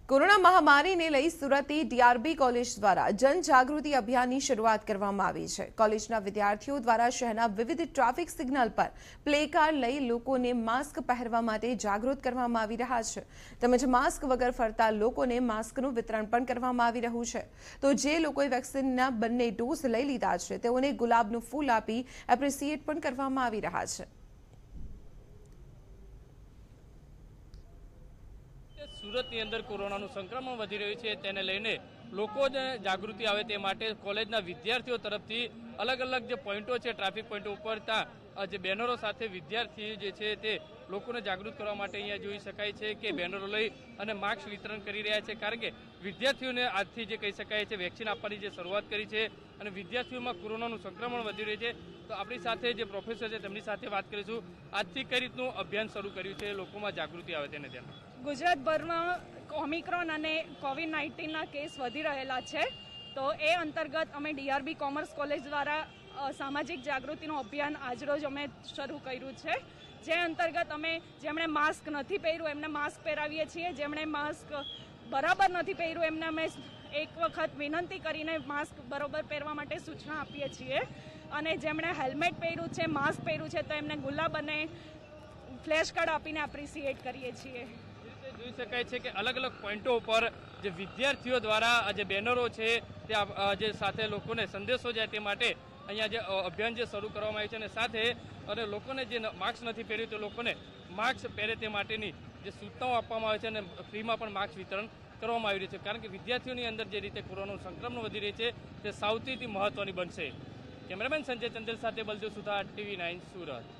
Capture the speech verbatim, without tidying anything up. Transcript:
Corona મહામારીને લઈ સુરતની ડીઆરબી કોલેજ દ્વારા જનજાગૃતિ અભિયાનની શરૂઆત કરવામાં આવી છે। કોલેજના વિદ્યાર્થીઓ દ્વારા શહેરના વિવિધ ટ્રાફિક સિગ્નલ પર પ્લેકાર્ડ લઈ લોકોને માસ્ક પહેરવા માટે જાગૃત કરવામાં આવી રહ્યા છે તેમજ માસ્ક વગર ફરતા લોકોને માસ્કનું વિતરણ પણ કરવામાં આવી રહ્યું છે। તો જે લોકોએ વેક્સિનના બંને ડોઝ લઈ લીધા છે તેઓને ગુલાબનું ફૂલ આપી એપ્રિશિએટ પણ કરવામાં આવી રહ્યા છે। સુરતની અંદર કોરોનાનું સંક્રમણ વધી રહ્યું છે તેને લઈને લોકોને જાગૃતિ આવે તે માટે કોલેજના વિદ્યાર્થીઓ તરફથી અલગ અલગ જે પોઈન્ટો છે ટ્રાફિક પોઈન્ટો ઉપર ત્યાં જે બેનરો સાથે વિદ્યાર્થીઓ જે છે તે લોકોને જાગૃત કરવા માટે અહીંયા જોઈ શકાય છે કે બેનરો લઈ અને માસ્ક વિતરણ કરી રહ્યા છે કારણ કે વિદ્યાર્થીઓને આજથી જે કહી શકાય છે વેક્સિન આપવાની જે શરૂઆત કરી છે અને વિદ્યાર્થીઓમાં કોરોનાનું સંક્રમણ વધી રહ્યું છે તો આપણી સાથે જે પ્રોફેસર છે તેમની સાથે વાત કરીશું। આજથી કઈ રીતનું અભિયાન શરૂ કર્યું છે લોકોમાં જાગૃતિ આવે તેને ધ્યાનમાં ગુજરાતભરમાં ઓમિક્રોન અને કોવિડ નાઇન્ટીનના કેસ વધી રહેલા છે તો એ અંતર્ગત અમે ડીઆરબી કોમર્સ કોલેજ દ્વારા સામાજિક જાગૃતિનું અભિયાન આજરોજ અમે શરૂ કર્યું છે જે અંતર્ગત અમે જેમણે માસ્ક નથી પહેર્યું એમને માસ્ક પહેરાવીએ છીએ, જેમણે માસ્ક બરાબર નથી પહેર્યું એમને અમે એક વખત વિનંતી કરીને માસ્ક બરાબર પહેરવા માટે સૂચના આપીએ છીએ અને જેમણે હેલ્મેટ પહેર્યું છે, માસ્ક પહેર્યું છે તો એમને ગુલાબ અને ફ્લેશ કાર્ડ આપીને એપ્રિશિએટ કરીએ છીએ। જોઈ શકાય છે કે અલગ અલગ પોઈન્ટો ઉપર જે વિદ્યાર્થીઓ દ્વારા જે બેનરો છે તે જે સાથે લોકોને સંદેશો જાય તે માટે અહીંયા જે અભિયાન જે શરૂ કરવામાં આવ્યું છે અને સાથે અને લોકોને જે માસ્ક નથી પહેર્યું તે લોકોને માસ્ક પહેરે તે માટેની જે સૂચનાઓ આપવામાં આવે છે અને ફ્રીમાં પણ માસ્ક વિતરણ કરવામાં આવી રહ્યું છે કારણ કે વિદ્યાર્થીઓની અંદર જે રીતે કોરોનાનું સંક્રમણ વધી રહ્યું છે તે સૌથી મહત્વની બનશે। કેમેરામેન સંજય ચંદેલ સાથે બલદેવ સુથાર, ટીવી નાઇન સુરત।